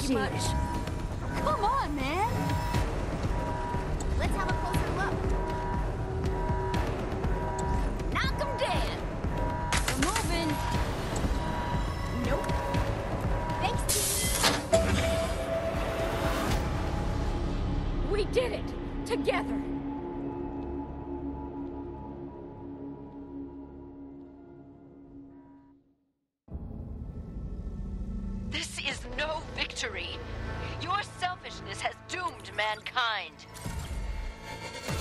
appreciate much. it. Come on, man! Let's have a closer look. Knock 'em dead. We're moving. Nope. Thanks, team. We did it! Together! This is no victory. Your selfishness has doomed mankind.